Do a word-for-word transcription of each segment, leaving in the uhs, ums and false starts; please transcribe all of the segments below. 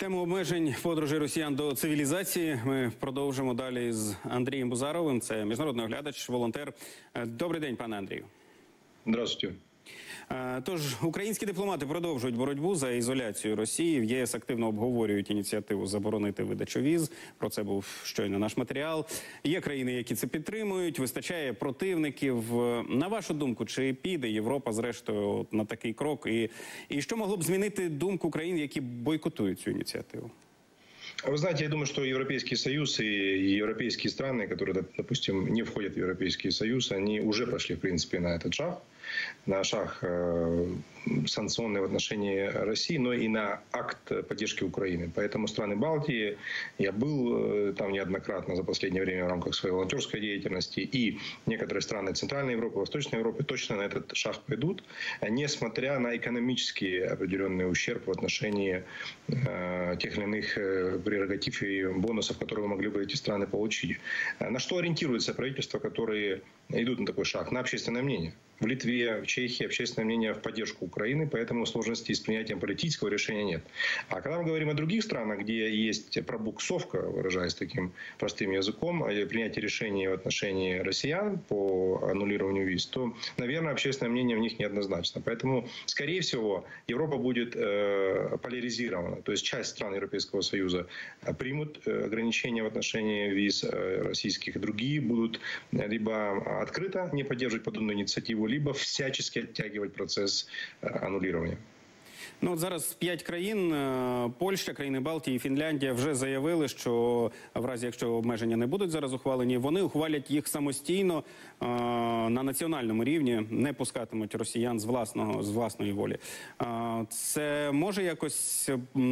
Тему обмежень подорожей росіян до цивілізації ми продовжимо далі з Андрієм Бузаровим. Це міжнародний оглядач, волонтер. Добрий день, пане Андрію. Здравствуйте. Тож, українські дипломати продовжують боротьбу за ізоляцію Росії. В ЄС активно обговорюють ініціативу заборонити видачу віз. Про це був щойно наш матеріал. Є країни, які це підтримують, вистачає противників. На вашу думку, чи піде Європа зрештою на такий крок? І, і що могло б змінити думку країн, які бойкотують цю ініціативу? Вы знаете, я думаю, что Европейский Союз и европейские страны, которые, допустим, не входят в Европейский Союз, они уже пошли, в принципе, на этот шаг. На шаг э, санкционный в отношении России, но и на акт поддержки Украины. Поэтому страны Балтии, я был э, там неоднократно за последнее время в рамках своей волонтерской деятельности, и некоторые страны Центральной Европы, Восточной Европы точно на этот шаг пойдут, несмотря на экономический определенный ущерб в отношении э, тех или иных э, прерогатив и бонусов, которые могли бы эти страны получить. На что ориентируется правительства, которые идут на такой шаг? На общественное мнение. В Литве, в Чехии общественное мнение в поддержку Украины, поэтому сложностей с принятием политического решения нет. А когда мы говорим о других странах, где есть пробуксовка, выражаясь таким простым языком, принятие решений в отношении россиян по аннулированию виз, то, наверное, общественное мнение в них неоднозначно. Поэтому, скорее всего, Европа будет э, поляризирована. То есть часть стран Европейского Союза примут ограничения в отношении виз российских, другие будут либо открыто не поддерживать подобную инициативу, либо всячески оттягивать процес аннулирования. Ну, от зараз п'ять країн – Польща, країни Балтії, Фінляндія – вже заявили, що в разі, якщо обмеження не будуть зараз ухвалені, вони ухвалять їх самостійно е на національному рівні, не пускатимуть росіян з власного, з власної волі. Е це може якось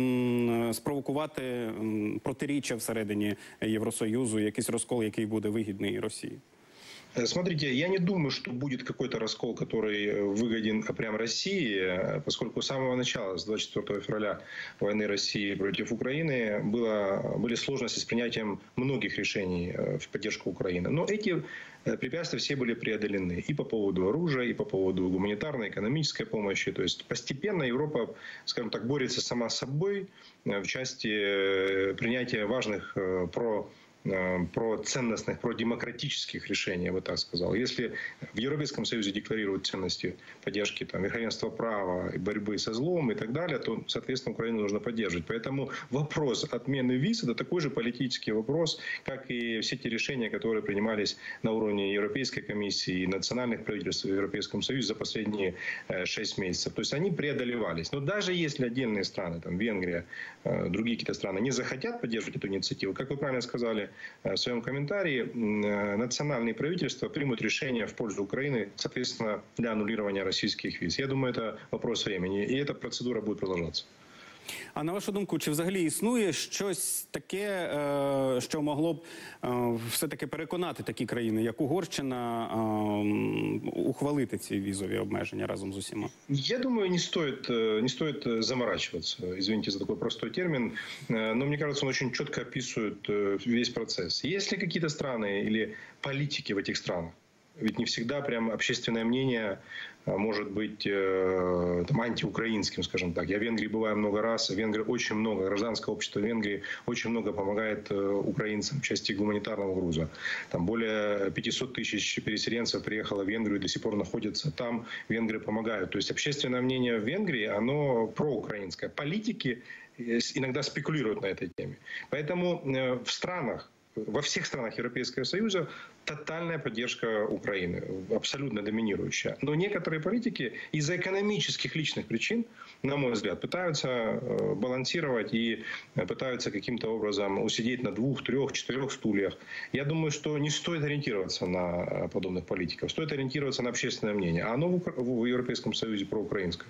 м спровокувати м протиріччя всередині Євросоюзу, якийсь розкол, який буде вигідний Росії? Смотрите, я не думаю, что будет какой-то раскол, который выгоден прям России, поскольку с самого начала, с двадцать четвёртого февраля войны России против Украины, было, были сложности с принятием многих решений в поддержку Украины. Но эти препятствия все были преодолены и по поводу оружия, и по поводу гуманитарной, экономической помощи. То есть постепенно Европа, скажем так, борется сама с собой в части принятия важных про про ценностных, про демократических решений, я бы так сказал. Если в Европейском Союзе декларируют ценности поддержки там, верховенства права, борьбы со злом и так далее, то, соответственно, Украину нужно поддерживать. Поэтому вопрос отмены виз – это такой же политический вопрос, как и все те решения, которые принимались на уровне Европейской комиссии и национальных правительств в Европейском Союзе за последние шесть месяцев. То есть они преодолевались. Но даже если отдельные страны, там, Венгрия, другие какие-то страны, не захотят поддерживать эту инициативу, как вы правильно сказали, в своем комментарии, национальные правительства примут решение в пользу Украины, соответственно, для аннулирования российских виз. Я думаю, это вопрос времени, и эта процедура будет продолжаться. А на вашу думку, чи взагалі існує щось таке, що могло б все-таки переконати такі країни, як Угорщина, ухвалити ці візові обмеження разом з усіма? Я думаю, не стоит, не стоит заморачиваться, извините за такой простой термин, но мне кажется, он очень четко описывает весь процесс. Есть ли какие-то страны или политики в этих странах? Ведь не всегда прям общественное мнение может быть э, там, антиукраинским, скажем так. Я в Венгрии бываю много раз. В Венгрии очень много, гражданское общество Венгрии очень много помогает э, украинцам в части гуманитарного груза. Там более пятисот тысяч переселенцев приехало в Венгрию и до сих пор находятся там. Венгры помогают. То есть общественное мнение в Венгрии, оно проукраинское. Политики иногда спекулируют на этой теме. Поэтому э, в странах, во всех странах Европейского Союза тотальная поддержка Украины, абсолютно доминирующая. Но некоторые политики из-за экономических личных причин, на мой взгляд, пытаются балансировать и пытаются каким-то образом усидеть на двух, трех, четырех стульях. Я думаю, что не стоит ориентироваться на подобных политиков, стоит ориентироваться на общественное мнение. А оно в Европейском Союзе проукраинское.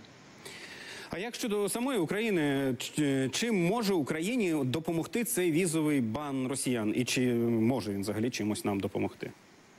А як щодо самої України, чим може Україні допомогти цей візовий бан росіян? І чи може він взагалі чимось нам допомогти?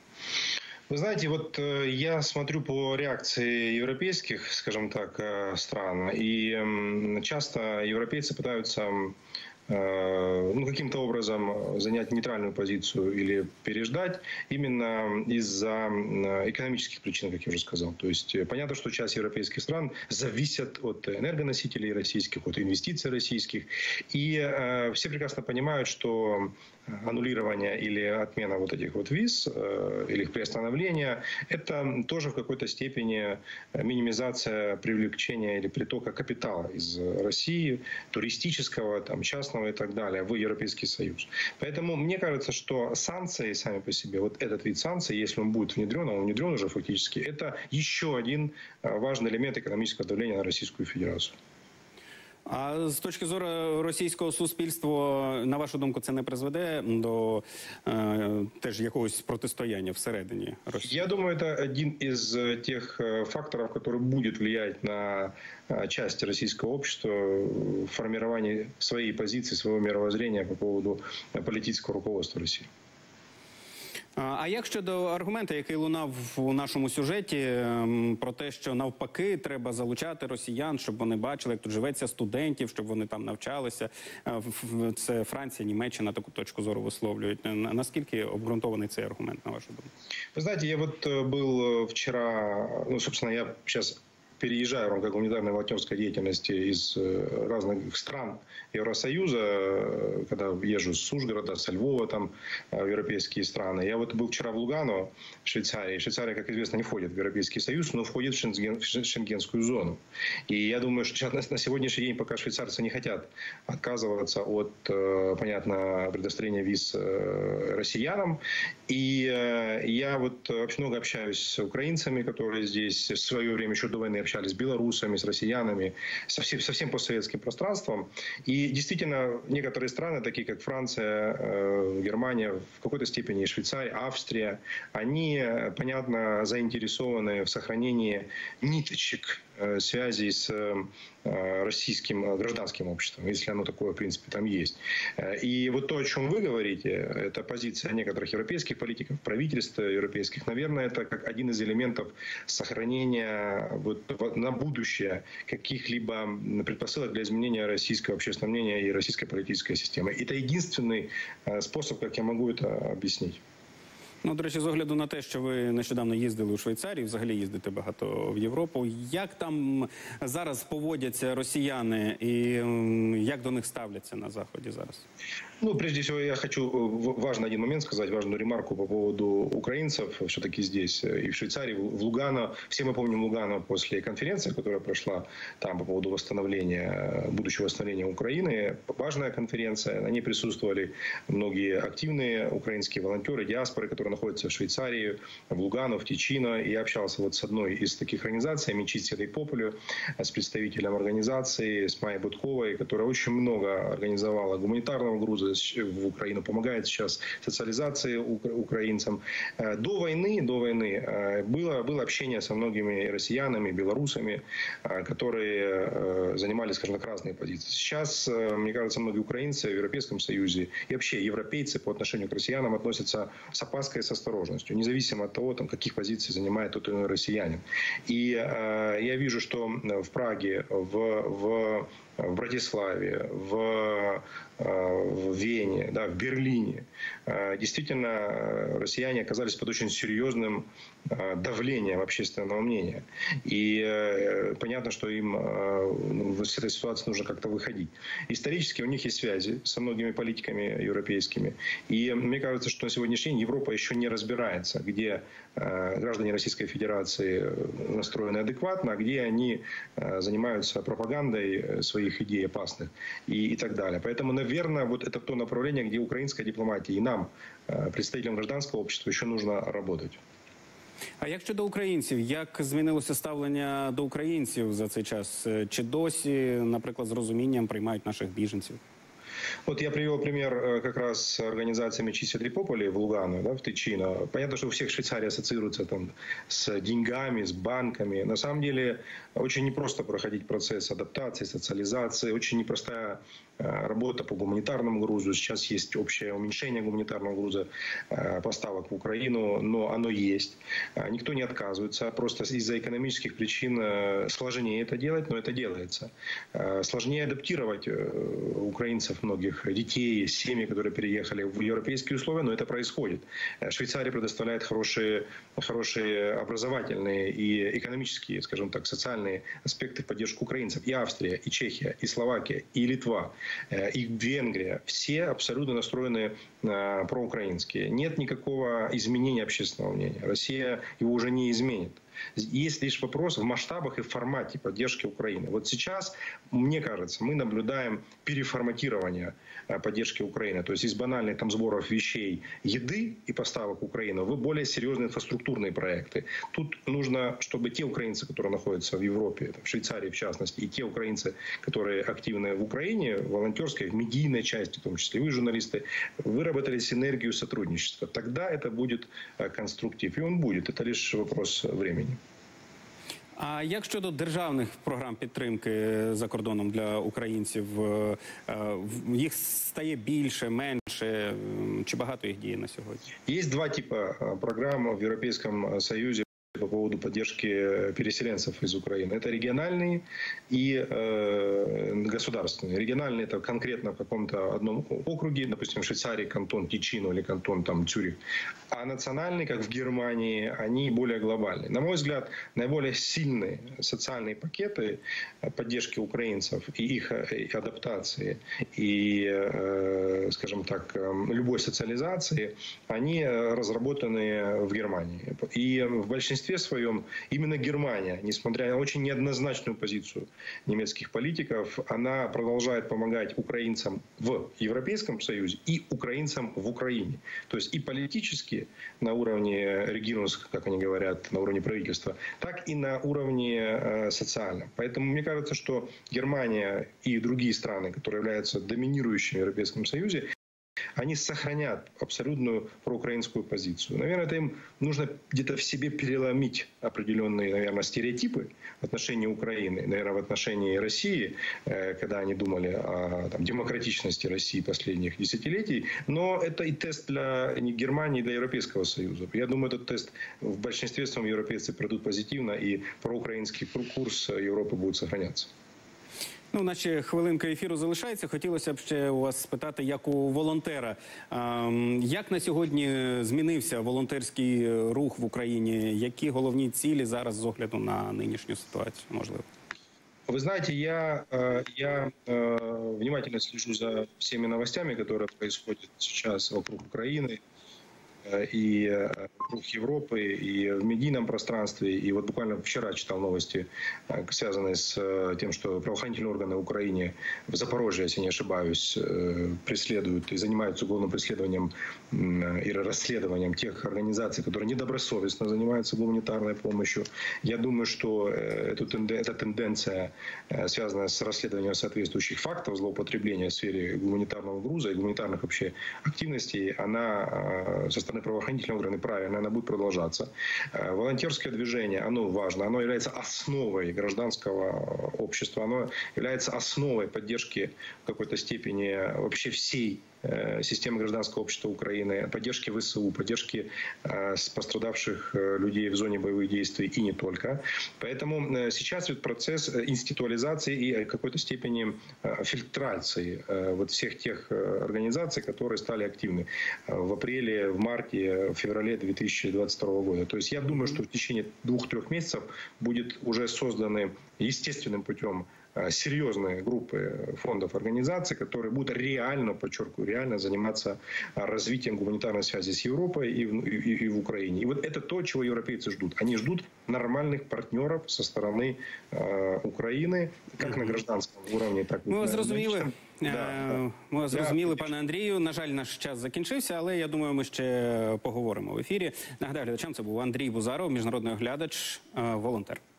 Вы знаете, вот я смотрю по реакции европейских, скажем так, стран, и часто европейцы пытаются ну, каким-то образом занять нейтральную позицию или переждать именно из-за экономических причин, как я уже сказал. То есть понятно, что часть европейских стран зависят от энергоносителей российских, от инвестиций российских. И э, все прекрасно понимают, что аннулирование или отмена вот этих вот виз э, или их приостановление – это тоже в какой-то степени минимизация привлечения или притока капитала из России, туристического, там, частного и так далее, в Европейский Союз. Поэтому мне кажется, что санкции сами по себе, вот этот вид санкций, если он будет внедрен, а он внедрен уже фактически, это еще один важный элемент экономического давления на Российскую Федерацию. А з точки зору російського суспільства, на вашу думку, це не призведе до е, теж якогось протистояння всередині Росії? Я думаю, это один из тех факторов, который будет влиять на часть российского общества в формировании своей позиции, своего мировоззрения по поводу политического руководства России. А як щодо аргументу, який лунав у нашому сюжеті, про те, що навпаки треба залучати росіян, щоб вони бачили, як тут живеться студентів, щоб вони там навчалися. Це Франція, Німеччина таку точку зору висловлюють. Наскільки обґрунтований цей аргумент, на вашу думку? Вы знаете, я вот был вчера, ну, собственно, я сейчас переезжаю в рамках гуманитарной волонтерской деятельности из разных стран Евросоюза, когда езжу с Ужгорода, со Львова там, в европейские страны. Я вот был вчера в Лугано, в Швейцарии. Швейцария, как известно, не входит в Европейский Союз, но входит в, шенген, в шенгенскую зону. И я думаю, что на сегодняшний день пока швейцарцы не хотят отказываться от, понятно, предоставления виз россиянам. И я вот очень много общаюсь с украинцами, которые здесь в свое время еще до войны общались с белорусами, с россиянами, со всем, со всем постсоветским пространством. И действительно, некоторые страны, такие как Франция, Германия, в какой-то степени Швейцария, Австрия, они, понятно, заинтересованы в сохранении ниточек связей с российским гражданским обществом, если оно такое, в принципе, там есть. И вот то, о чем вы говорите, это позиция некоторых европейских политиков, правительств европейских, наверное, это как один из элементов сохранения вот на будущее каких-либо предпосылок для изменения российского общественного мнения и российской политической системы. Это единственный способ, как я могу это объяснить. Ну, до речі, з огляду на те, що ви нещодавно їздили у Швейцарію, взагалі їздите багато в Європу, як там зараз поводяться росіяни і як до них ставляться на Заході зараз? Ну, прежде всего, я хочу важный один момент сказать, важную ремарку по поводу украинцев. Все-таки здесь и в Швейцарии, в Лугано. Все мы помним Лугано после конференции, которая прошла там по поводу восстановления, будущего восстановления Украины. Важная конференция. На ней присутствовали многие активные украинские волонтеры, диаспоры, которые находятся в Швейцарии, в Лугано, в Тичино. И я общался вот с одной из таких организаций, Амичиси дей Популю, с представителем организации, с Майей Будковой, которая очень много организовала гуманитарного груза в Украину, помогает сейчас социализации украинцам. До войны, до войны было, было общение со многими россиянами, белорусами, которые занимали, скажем так, разные позиции. Сейчас, мне кажется, многие украинцы в Европейском Союзе и вообще европейцы по отношению к россиянам относятся с опаской и с осторожностью, независимо от того, там, каких позиций занимает тот или иной россиянин. И э, я вижу, что в Праге, в, в в Братиславе, в, в Вене, да, в Берлине. Действительно, россияне оказались под очень серьезным давлением общественного мнения. И понятно, что им с этой ситуации нужно как-то выходить. Исторически у них есть связи со многими политиками европейскими. И мне кажется, что на сегодняшний день Европа еще не разбирается, где граждане Российской Федерации настроены адекватно, а где они занимаются пропагандой своих идей опасных и, и так далее. Поэтому, наверное, вот это то направление, где украинская дипломатия и нам, представителям гражданского общества, еще нужно работать. А як щодо українців, як змінилося ставлення до українців за цей час? Чи досі, наприклад, з розумінням приймають наших біженців? Вот я привел пример как раз организации Амичиси дей Популю в Лугано, да, в Тичино. Понятно, что у всех Швейцария ассоциируется там с деньгами, с банками. На самом деле очень непросто проходить процесс адаптации, социализации. Очень непростая работа по гуманитарному грузу. Сейчас есть общее уменьшение гуманитарного груза поставок в Украину, но оно есть. Никто не отказывается. Просто из-за экономических причин сложнее это делать, но это делается. Сложнее адаптировать украинцев, многих детей, семьи, которые переехали в европейские условия, но это происходит. Швейцария предоставляет хорошие, хорошие образовательные и экономические, скажем так, социальные аспекты поддержки украинцев. И Австрия, и Чехия, и Словакия, и Литва, и Венгрия. Все абсолютно настроены проукраинские. Нет никакого изменения общественного мнения. Россия его уже не изменит. Есть лишь вопрос в масштабах и формате поддержки Украины. Вот сейчас, мне кажется, мы наблюдаем переформатирование поддержки Украины. То есть из банальных там сборов вещей, еды и поставок Украины в более серьезные инфраструктурные проекты. Тут нужно, чтобы те украинцы, которые находятся в Европе, в Швейцарии в частности, и те украинцы, которые активны в Украине, в волонтерской, в медийной части, в том числе вы, журналисты, выработали синергию сотрудничества. Тогда это будет конструктив. И он будет. Это лишь вопрос времени. А як щодо державних програм підтримки за кордоном для українців? Їх стає більше, менше? Чи багато їх діє на сьогодні? Є два типи програм в Європейському Союзі по поводу поддержки переселенцев из Украины. Это региональные и э, государственные. Региональные — это конкретно в каком-то одном округе, допустим, в Швейцарии кантон Тичино или кантон там Цюрих. А национальные, как в Германии, они более глобальные. На мой взгляд, наиболее сильные социальные пакеты поддержки украинцев и их адаптации, и, э, скажем так, любой социализации, они разработаны в Германии. И в большинстве своем именно Германия, несмотря на очень неоднозначную позицию немецких политиков, она продолжает помогать украинцам в Европейском Союзе и украинцам в Украине. То есть и политически на уровне регионов, как они говорят, на уровне правительства, так и на уровне э, социальном. Поэтому мне кажется, что Германия и другие страны, которые являются доминирующими в Европейском Союзе, они сохранят абсолютную проукраинскую позицию. Наверное, это им нужно где-то в себе переломить определенные, наверное, стереотипы в отношении Украины, наверное, в отношении России, когда они думали о там, демократичности России последних десятилетий. Но это и тест для Германии, и для Европейского Союза. Я думаю, этот тест в большинстве своем европейцы пройдут позитивно, и проукраинский курс Европы будет сохраняться. Ну, наче хвилинка ефіру залишається. Хотілося б ще у вас спитати, як у волонтера. Як на сьогодні змінився волонтерський рух в Україні? Які головні цілі зараз з огляду на нинішню ситуацію, можливо? Вы знаете, я, я внимательно слежу за всеми новостями, которые происходят сейчас вокруг Украины и вокруг Европы, и в медийном пространстве. И вот буквально вчера читал новости, связанные с тем, что правоохранительные органы в Украине, в Запорожье, если не ошибаюсь, преследуют и занимаются уголовным преследованием и расследованием тех организаций, которые недобросовестно занимаются гуманитарной помощью. Я думаю, что эту, эта тенденция, связанная с расследованием соответствующих фактов злоупотребления в сфере гуманитарного груза и гуманитарных вообще активностей, она со стороны правоохранительных органов правильно, она будет продолжаться. Волонтерское движение, оно важно, оно является основой гражданского общества, оно является основой поддержки в какой-то степени вообще всей системы гражданского общества Украины, поддержки ВСУ, поддержки пострадавших людей в зоне боевых действий и не только. Поэтому сейчас идет процесс институализации и какой-то степени фильтрации вот всех тех организаций, которые стали активны в апреле, в марте, в феврале две тысячи двадцать второго года. То есть я думаю, что в течение двух-трех месяцев будет уже созданы естественным путем серьезные группы фондов, организаций, которые будут реально, подчеркиваю, реально заниматься развитием гуманитарной связи с Европой и в, и, и в Украине. И вот это то, чего европейцы ждут. Они ждут нормальных партнеров со стороны э, Украины, как на гражданском уровне, так и на зрозуміли. Да, да. Ми зрозуміли, пане Андрію. На жаль, наш час закінчився, але я думаю, ми ще поговоримо в ефірі. Нагадаю глядачам, це був Андрій Бузаров, міжнародний оглядач, волонтер.